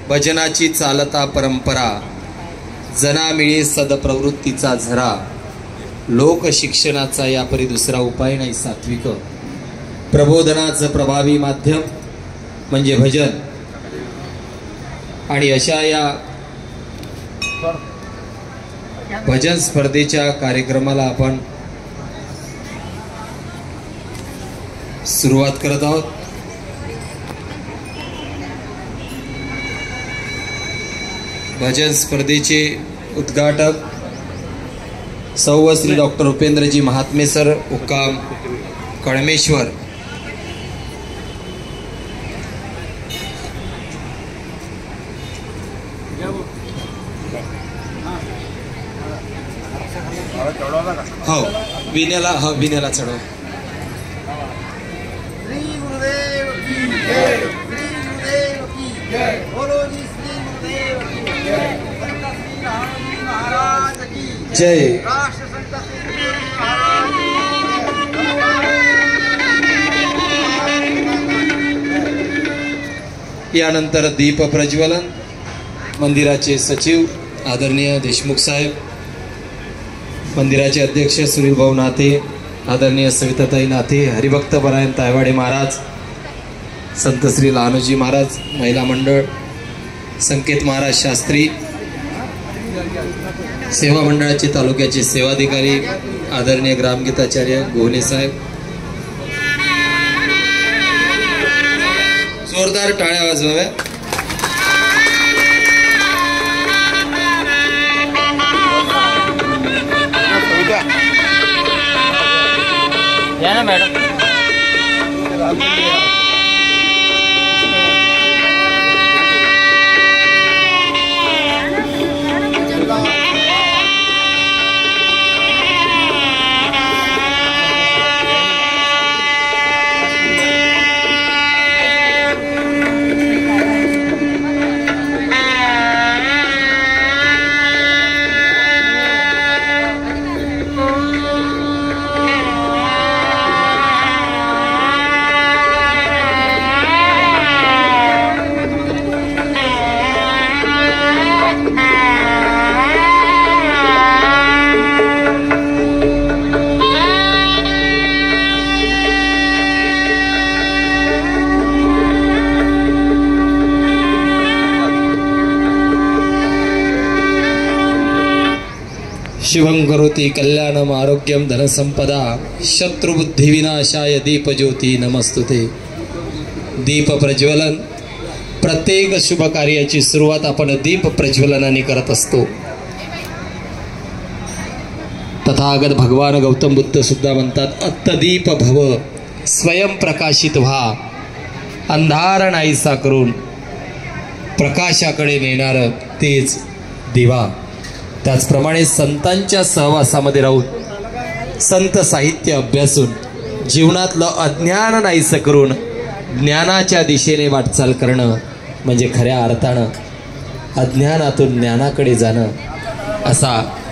भजनाची चालता परंपरा, जना मिळे सदप्रवृत्तीचा झरा, लोक शिक्षणाचा यापरी दुसरा उपाय नाही सात्विक। प्रबोधनाचं प्रभावी माध्यम म्हणजे भजन। आणि अशा या भजन स्पर्धेच्या कार्यक्रमाला आपण सुरुवात करत आहोत। भजन स्पर्धेचे उद्घाटक सौ श्री डॉक्टर उपेंद्रजी महात्मे सर, मुक्काम कळमेश्वर। हो विण्याला चढव। जय। यानंतर दीप प्रज्वलन मंदिराचे सचिव आदरणीय देशमुख साहेब, मंदिराचे अध्यक्ष सुनील भाऊ नाथे, आदरणीय सविताताई नाथे, हरिभक्त परायण तायवाडे महाराज, संत श्री लहानोजी महाराज, महिला मंडळ, संकेत महाराज शास्त्री, सेवा मंडळाचे तालुक्याचे सेवाधिकारी आदरणीय ग्रामगीताचार्य गोहने साहेब, जोरदार टाळ्या वाजवाव्या। या ना मॅडम। शिवं करोति कल्याणम आरोग्यम धनसंपदा, शत्रुबुद्धि विनाशाय दीप ज्योति नमस्तुते। दीप प्रज्वलन, प्रत्येक शुभ कार्याची सुरुवात आपण दीप प्रज्वलनाने करत असतो। तथागत भगवान गौतम बुद्ध सुद्धा म्हणतात, अत्तदीप भव, स्वयं प्रकाशित व्हा, अंधार नाहीसा करून प्रकाशाकडे नेणार तेच दिवा। त्याचप्रमाणे संतांच्या सहवासामध्ये राहून संत साहित्य अभ्यासून जीवनातलं अज्ञान नाहीसं करून ज्ञानाच्या दिशेने वाटचाल करणं म्हणजे खऱ्या अर्थानं अज्ञानातून ज्ञानाकडे जाणं असा